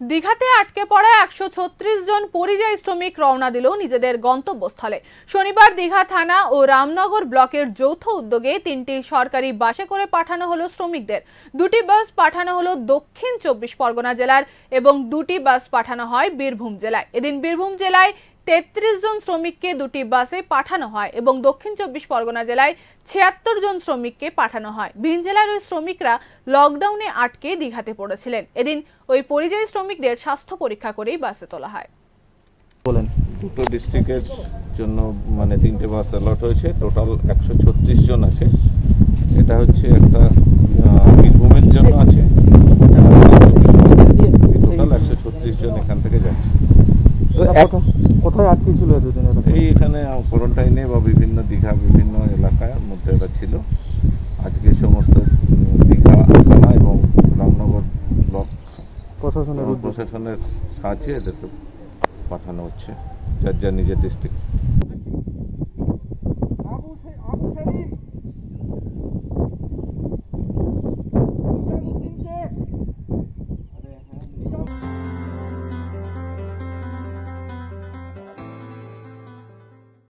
দীঘাতে আটকে পড়া 136 জন পরিযায়ী শ্রমিক রওনা দিল নিজেদের গন্তব্যস্থলে। শনিবার দীঘা থানা ও রামনগর ব্লকের যৌথ উদ্যোগে 3টি সরকারি বাসে করে পাঠানো হলো শ্রমিকদের। 2টি বাস পাঠানো হলো দক্ষিণ 24 পরগনা জেলার এবং 2টি বাস পাঠানো হয় বীরভূম জেলায়। এদিন বীরভূম জেলায় 33 জন শ্রমিককে 2টি বাসে পাঠানো হয় এবং দক্ষিণ 24 পরগনা জেলায় 76 জন শ্রমিককে পাঠানো হয়। ভিন জেলার ওই শ্রমিকরা লকডাউনে আটকে দীঘাতে পড়েছিলেন। এদিন ওই পরিযায়ী শ্রমিকদের স্বাস্থ্য পরীক্ষা করেই বাসে তোলা হয়। বলেন, দুটো ডিস্ট্রিক্টের জন্য 3টে বাস অ্যালট হয়েছে। টোটাল 136 জন আছে। এটা হচ্ছে একটা বীরভূমের জন্য আছে। টোটাল 136 জন এখান থেকে যাচ্ছে। কোথায় আটকে ছিল এতদিন? এখানে কোয়ারেন্টাইনে বা বিভিন্ন দীঘা বিভিন্ন এলাকার মধ্যে এটা ছিল। আজকে সমস্ত দীঘা থানা এবং রামনগর ব্লক প্রশাসনের সাহায্যে এদেরকে পাঠানো হচ্ছে যার যার নিজের ডিস্ট্রিক্ট।